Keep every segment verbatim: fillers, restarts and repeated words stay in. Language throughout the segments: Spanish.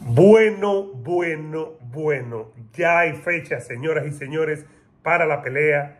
Bueno, bueno, bueno. Ya hay fecha, señoras y señores, para la pelea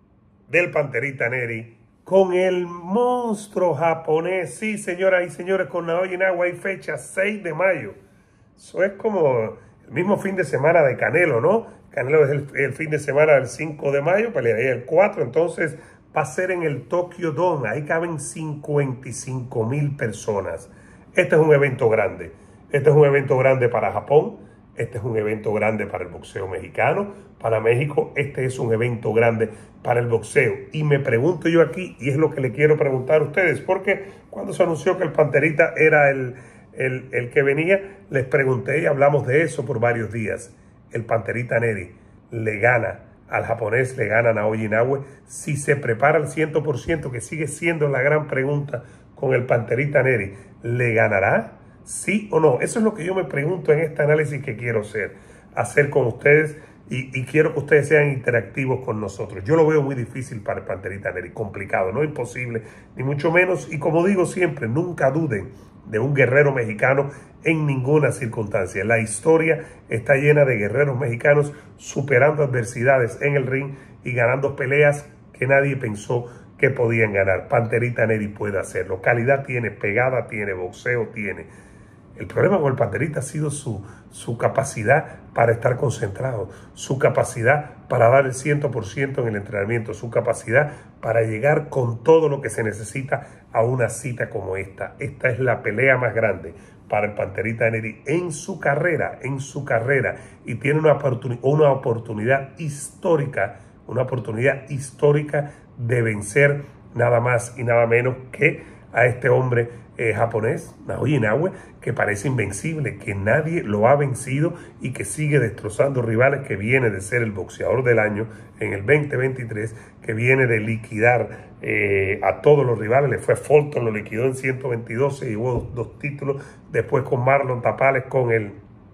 del Panterita Neri con el monstruo japonés. Sí, señoras y señores, con Naoya Inoue hay fecha seis de mayo. Eso es como el mismo fin de semana de Canelo, ¿no? Canelo es el, el fin de semana del cinco de mayo, pelearía el cuatro, entonces va a ser en el Tokyo Dome. Ahí caben cincuenta y cinco mil personas. Este es un evento grande. Este es un evento grande para Japón. Este es un evento grande para el boxeo mexicano. Para México, este es un evento grande para el boxeo. Y me pregunto yo aquí, y es lo que le quiero preguntar a ustedes, porque cuando se anunció que el Panterita era el, el, el que venía, les pregunté y hablamos de eso por varios días. El Panterita Neri le gana al japonés, le gana a Naoya Inoue, si se prepara al cien por ciento, que sigue siendo la gran pregunta con el Panterita Neri. ¿Le ganará? ¿Sí o no? Eso es lo que yo me pregunto en este análisis que quiero hacer, hacer con ustedes y, y quiero que ustedes sean interactivos con nosotros. Yo lo veo muy difícil para el Panterita Neri, complicado, no imposible, ni mucho menos. Y como digo siempre, nunca duden de un guerrero mexicano en ninguna circunstancia. La historia está llena de guerreros mexicanos superando adversidades en el ring y ganando peleas que nadie pensó que podían ganar. Panterita Neri puede hacerlo. Calidad tiene, pegada tiene, boxeo tiene. El problema con el Panterita ha sido su, su capacidad para estar concentrado, su capacidad para dar el cien por ciento en el entrenamiento, su capacidad para llegar con todo lo que se necesita a una cita como esta. Esta es la pelea más grande para el Panterita Neri en su carrera, en su carrera. Y tiene una, oportun una oportunidad histórica, una oportunidad histórica de vencer nada más y nada menos que a este hombre eh, japonés, Naoya Inoue, que parece invencible, que nadie lo ha vencido y que sigue destrozando rivales, que viene de ser el boxeador del año en el veinte veintitrés, que viene de liquidar eh, a todos los rivales. Le fue a Fulton, lo liquidó en ciento veintidós, se llevó dos, dos títulos, después con Marlon Tapales, con el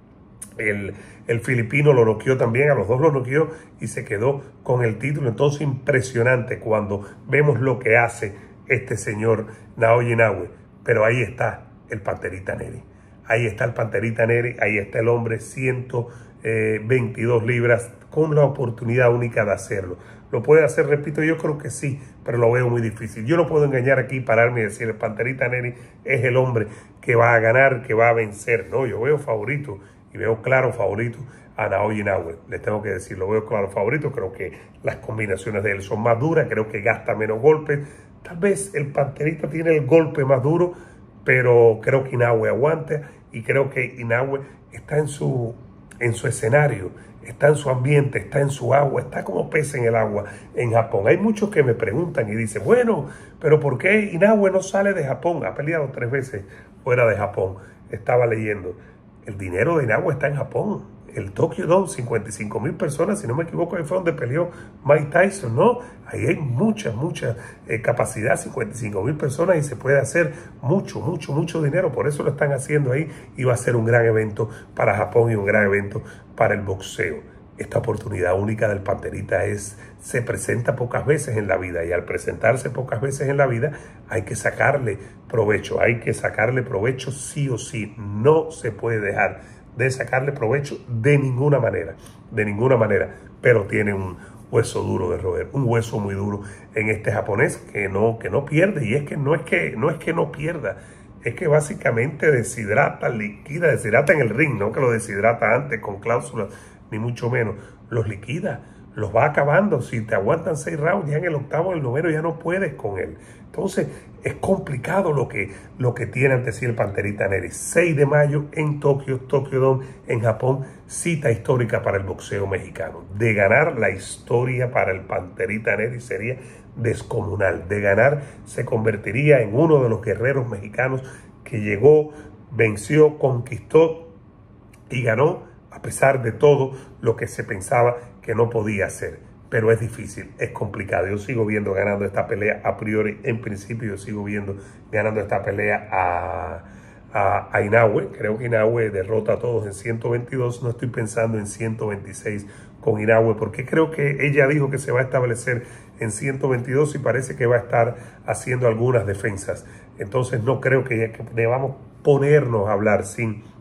El, el filipino lo noqueó también, a los dos lo noqueó y se quedó con el título. Entonces, impresionante cuando vemos lo que hace este señor Naoya Inoue. Pero ahí está el Panterita Neri. Ahí está el Panterita Neri, ahí está el hombre, ciento veintidós libras, con la oportunidad única de hacerlo. ¿Lo puede hacer? Repito, yo creo que sí, pero lo veo muy difícil. Yo no puedo engañar aquí, pararme y decir el Panterita Neri es el hombre que va a ganar, que va a vencer. No, yo veo favorito. Y veo claro favorito a Naoya Inoue. Les tengo que decir, lo veo claro favorito. Creo que las combinaciones de él son más duras. Creo que gasta menos golpes. Tal vez el Panterita tiene el golpe más duro, pero creo que Inoue aguanta. Y creo que Inoue está en su, en su escenario, está en su ambiente, está en su agua, está como pez en el agua en Japón. Hay muchos que me preguntan y dicen, bueno, pero ¿por qué Inoue no sale de Japón? Ha peleado tres veces fuera de Japón. Estaba leyendo. El dinero de Inoue está en Japón. El Tokyo Dome, cincuenta y cinco mil personas, si no me equivoco, ahí fue donde peleó Mike Tyson, ¿no? Ahí hay mucha, mucha eh, capacidad, cincuenta y cinco mil personas, y se puede hacer mucho, mucho, mucho dinero. Por eso lo están haciendo ahí, y va a ser un gran evento para Japón y un gran evento para el boxeo. Esta oportunidad única del Panterita es, se presenta pocas veces en la vida, y al presentarse pocas veces en la vida hay que sacarle provecho, hay que sacarle provecho sí o sí. No se puede dejar de sacarle provecho de ninguna manera, de ninguna manera, pero tiene un hueso duro de roer, un hueso muy duro en este japonés que no, que no pierde. Y es que no es que no es que no pierda, es que básicamente deshidrata, liquida, deshidrata en el ring, no que lo deshidrata antes con cláusulas, ni mucho menos, los liquida, los va acabando. Si te aguantan seis rounds, ya en el octavo, el noveno ya no puedes con él. Entonces es complicado lo que, lo que tiene ante sí el Panterita Neri. seis de mayo en Tokio, Tokyo Dome, en Japón, cita histórica para el boxeo mexicano. De ganar, la historia para el Panterita Neri sería descomunal. De ganar, se convertiría en uno de los guerreros mexicanos que llegó, venció, conquistó y ganó, a pesar de todo lo que se pensaba que no podía hacer. Pero es difícil, es complicado. Yo sigo viendo ganando esta pelea a priori. En principio yo sigo viendo ganando esta pelea a, a, a Inoue. Creo que Inoue derrota a todos en ciento veintidós. No estoy pensando en ciento veintiséis con Inoue, porque creo que ella dijo que se va a establecer en ciento veintidós y parece que va a estar haciendo algunas defensas. Entonces no creo que, que debamos ponernos a hablar sin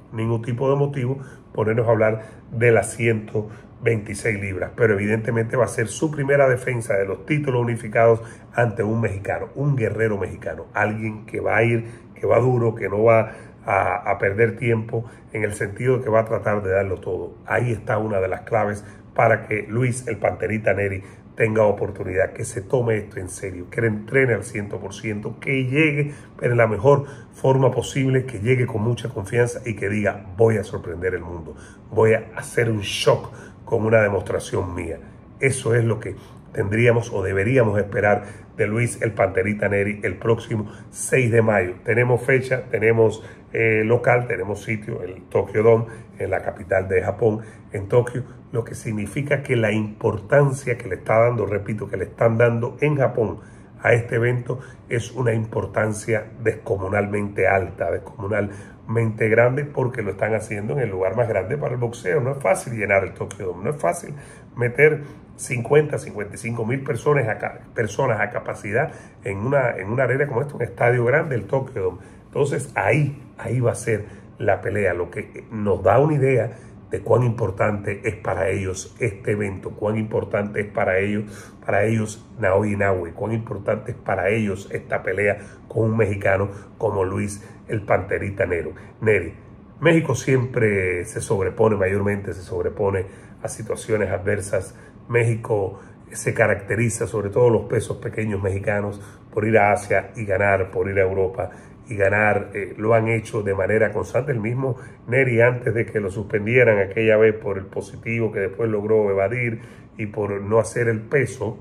ningún tipo de motivo ponernos a hablar de las ciento veintiséis libras, pero evidentemente va a ser su primera defensa de los títulos unificados ante un mexicano, un guerrero mexicano, alguien que va a ir, que va duro, que no va a, a perder tiempo, en el sentido de que va a tratar de darlo todo. Ahí está una de las claves para que Luis el Panterita Neri tenga oportunidad, que se tome esto en serio, que entrene al cien por ciento, que llegue en la mejor forma posible, que llegue con mucha confianza y que diga, voy a sorprender el mundo, voy a hacer un shock con una demostración mía. Eso es lo que tendríamos o deberíamos esperar de Luis el Panterita Neri el próximo seis de mayo. Tenemos fecha, tenemos eh, local, tenemos sitio, el Tokyo Dome, en la capital de Japón, en Tokio, lo que significa que la importancia que le está dando, repito, que le están dando en Japón a este evento es una importancia descomunalmente alta, descomunalmente grande, porque lo están haciendo en el lugar más grande para el boxeo. No es fácil llenar el Tokyo Dome, no es fácil meter cincuenta, cincuenta y cinco mil personas a, personas a capacidad en una, en una arena como esta, un estadio grande, el Tokyo Dome. Entonces ahí, ahí va a ser la pelea, lo que nos da una idea de cuán importante es para ellos este evento, cuán importante es para ellos, para ellos Naoya Inoue, cuán importante es para ellos esta pelea con un mexicano como Luis el Panterita Neri. México siempre se sobrepone, mayormente se sobrepone a situaciones adversas. México se caracteriza, sobre todo los pesos pequeños mexicanos, por ir a Asia y ganar, por ir a Europa y ganar. Eh, lo han hecho de manera constante. El mismo Neri, antes de que lo suspendieran aquella vez por el positivo que después logró evadir y por no hacer el peso,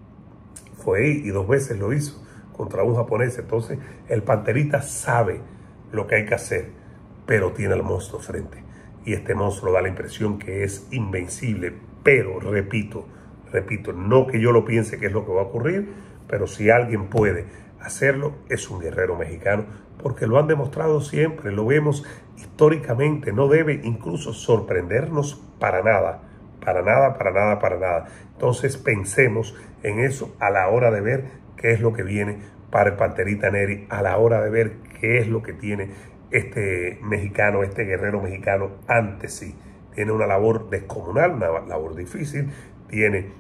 fue ahí y dos veces lo hizo contra un japonés. Entonces el Panterita sabe lo que hay que hacer, pero tiene al monstruo frente. Y este monstruo da la impresión que es invencible. Pero, repito, repito, no que yo lo piense que es lo que va a ocurrir, pero si alguien puede hacerlo, es un guerrero mexicano, porque lo han demostrado siempre, lo vemos históricamente. No debe incluso sorprendernos para nada, para nada, para nada, para nada. Entonces pensemos en eso a la hora de ver qué es lo que viene para el Panterita Neri, a la hora de ver qué es lo que tiene este mexicano, este guerrero mexicano ante sí. Tiene una labor descomunal, una labor difícil, tiene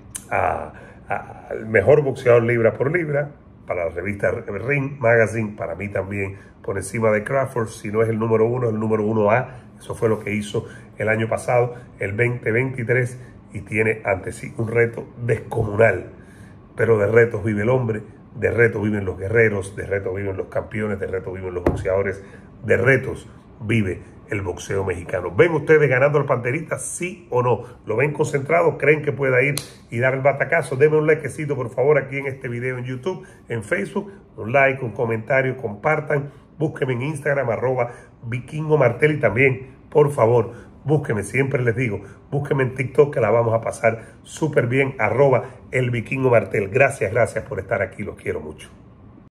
al mejor boxeador libra por libra, para la revista Ring Magazine, para mí también por encima de Crawford, si no es el número uno, el número uno A. Eso fue lo que hizo el año pasado, el veinte veintitrés, y tiene ante sí un reto descomunal. Pero de retos vive el hombre, de retos viven los guerreros, de retos viven los campeones, de retos viven los boxeadores, de retos vive el boxeo mexicano. ¿Ven ustedes ganando al Panterita, sí o no? ¿Lo ven concentrado? ¿Creen que pueda ir y dar el batacazo? Denme un likecito, por favor, aquí en este video en YouTube, en Facebook. Un like, un comentario, compartan. Búsquenme en Instagram, arroba Vikingo Martel. Y también, por favor, búsquenme, siempre les digo, búsquenme en TikTok, que la vamos a pasar súper bien, arroba el Vikingo Martel. Gracias, gracias por estar aquí. Los quiero mucho.